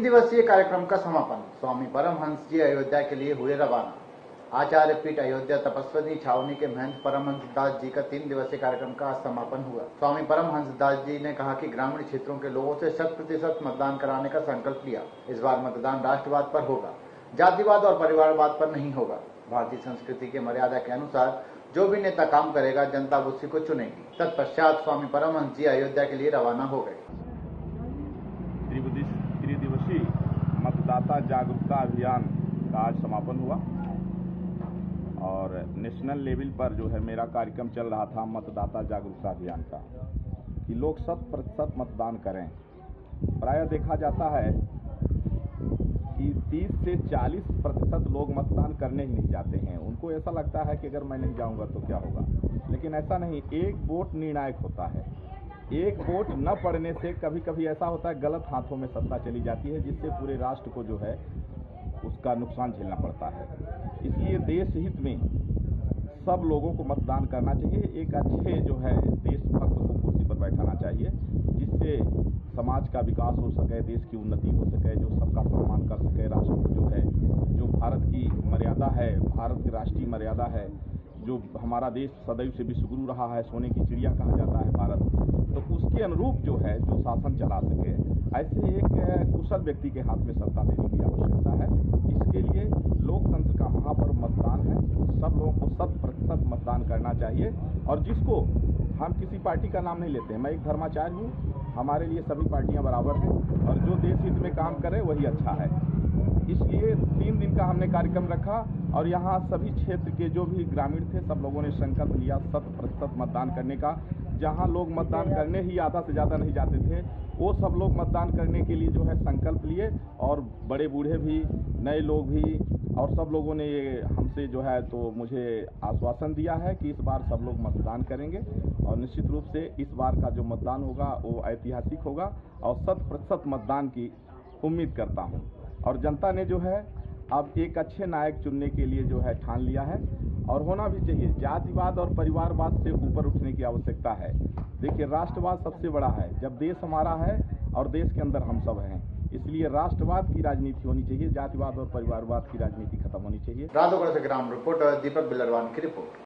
दिवसीय कार्यक्रम का समापन। स्वामी परमहंस जी अयोध्या के लिए हुए रवाना। आचार्य पीठ अयोध्या तपस्वी छावनी के महंत परमहंस दास जी का 3 दिवसीय कार्यक्रम का आज समापन हुआ। स्वामी परमहंस दास जी ने कहा कि ग्रामीण क्षेत्रों के लोगों से 100% मतदान कराने का संकल्प लिया। इस बार मतदान राष्ट्रवाद पर होगा, जातिवाद और परिवारवाद पर नहीं होगा। भारतीय संस्कृति के मर्यादा के अनुसार जो भी नेता काम करेगा, जनता उसी को चुनेगी। तत्पश्चात स्वामी परमहंस जी अयोध्या के लिए रवाना हो गए। त्रिदिवसीय मतदाता जागरूकता अभियान का आज समापन हुआ और नेशनल लेवल पर जो है मेरा कार्यक्रम चल रहा था मतदाता जागरूकता अभियान का कि लोग 100% मतदान करें। प्रायः देखा जाता है कि 30 से 40% लोग मतदान करने ही नहीं जाते हैं। उनको ऐसा लगता है कि अगर मैं नहीं जाऊंगा तो क्या होगा, लेकिन ऐसा नहीं। एक वोट निर्णायक होता है। एक वोट न पड़ने से कभी कभी ऐसा होता है गलत हाथों में सत्ता चली जाती है, जिससे पूरे राष्ट्र को जो है उसका नुकसान झेलना पड़ता है। इसलिए देश हित में सब लोगों को मतदान करना चाहिए। एक अच्छे जो है देशभक्त को कुर्सी पर बैठाना चाहिए, जिससे समाज का विकास हो सके, देश की उन्नति हो सके, जो सबका सम्मान कर सके, राष्ट्र को जो है जो भारत की मर्यादा है, भारत की राष्ट्रीय मर्यादा है, जो हमारा देश सदैव से विश्वगुरु रहा है, सोने की चिड़िया कहा जाता है भारत, तो उसके अनुरूप जो है जो शासन चला सके, ऐसे एक कुशल व्यक्ति के हाथ में सत्ता देने की आवश्यकता है। इसके लिए लोकतंत्र का महापर्व मतदान है। सब लोगों को 100% मतदान करना चाहिए। और जिसको हम किसी पार्टी का नाम नहीं लेते हैं, मैं एक धर्माचार्य हूँ, हमारे लिए सभी पार्टियां बराबर हैं और जो देश हित में काम करे वही अच्छा है। इसलिए 3 दिन का हमने कार्यक्रम रखा और यहाँ सभी क्षेत्र के जो भी ग्रामीण थे सब लोगों ने संकल्प लिया 100% मतदान करने का। जहाँ लोग मतदान करने ही आधा से ज़्यादा नहीं जाते थे, वो सब लोग मतदान करने के लिए जो है संकल्प लिए और बड़े बूढ़े भी, नए लोग भी, और सब लोगों ने ये हमसे जो है तो मुझे आश्वासन दिया है कि इस बार सब लोग मतदान करेंगे और निश्चित रूप से इस बार का जो मतदान होगा वो ऐतिहासिक होगा और 100% मतदान की उम्मीद करता हूँ। और जनता ने जो है अब एक अच्छे नायक चुनने के लिए जो है ठान लिया है और होना भी चाहिए। जातिवाद और परिवारवाद से ऊपर उठने की आवश्यकता है। देखिए, राष्ट्रवाद सबसे बड़ा है। जब देश हमारा है और देश के अंदर हम सब हैं, इसलिए राष्ट्रवाद की राजनीति होनी चाहिए, जातिवाद और परिवारवाद की राजनीति खत्म होनी चाहिए। राधोगढ़ से ग्राम रिपोर्टर दीपक बिलरवान की रिपोर्ट।